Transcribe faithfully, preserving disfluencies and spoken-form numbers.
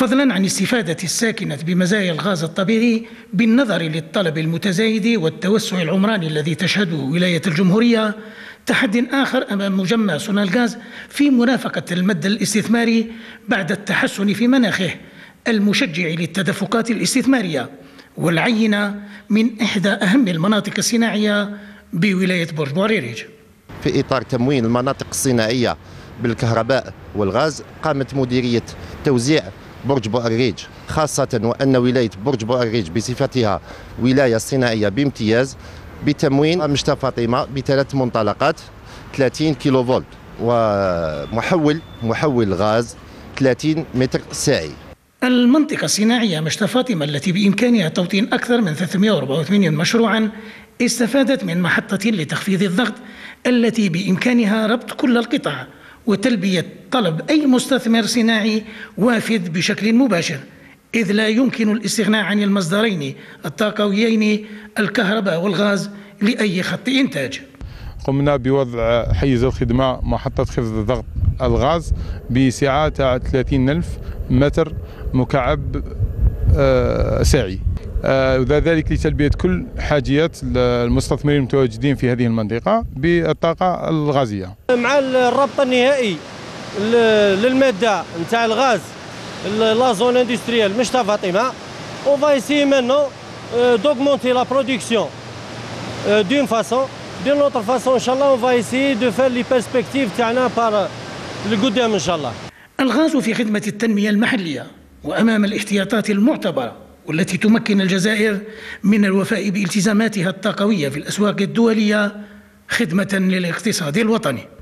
فضلا عن استفادة الساكنة بمزايا الغاز الطبيعي بالنظر للطلب المتزايد والتوسع العمراني الذي تشهده ولاية الجمهورية، تحد آخر أمام مجمع سونالغاز في مرافقة المد الاستثماري بعد التحسن في مناخه المشجع للتدفقات الاستثمارية والعينة من إحدى أهم المناطق الصناعية بولاية برج بوعريريج. في إطار تموين المناطق الصناعية بالكهرباء والغاز، قامت مديرية توزيع برج بوعريريج، خاصة وأن ولاية برج بوعريريج بصفتها ولاية صناعية بامتياز، بتموين مشتى فاطمة بثلاث منطلقات ثلاثين كيلو فولت ومحول محول غاز ثلاثين متر ساعي. المنطقة الصناعية مشتى فاطمة التي بإمكانها توطين أكثر من ثلاثمئة وأربعة وثمانين مشروعا استفادت من محطة لتخفيض الضغط التي بإمكانها ربط كل القطع وتلبية طلب أي مستثمر صناعي وافد بشكل مباشر، إذ لا يمكن الاستغناء عن المصدرين الطاقويين الكهرباء والغاز لأي خط إنتاج. قمنا بوضع حيز الخدمة محطة خفض ضغط الغاز بسعة تاع ثلاثين ألف متر مكعب ساعي، وذلك لتلبية كل حاجيات المستثمرين المتواجدين في هذه المنطقة بالطاقة الغازية. مع الربط النهائي للمادة نتاع الغاز لا زون اندستريال مشتى فاطمة، on va essayer maintenant d'augmenter la production d'une façon, d'une autre façon إن شاء الله on va essayer de faire les perspectives تاعنا par لقدام إن شاء الله. الغاز في خدمة التنمية المحلية وأمام الاحتياطات المعتبرة والتي تمكن الجزائر من الوفاء بالتزاماتها الطاقوية في الأسواق الدولية خدمة للاقتصاد الوطني.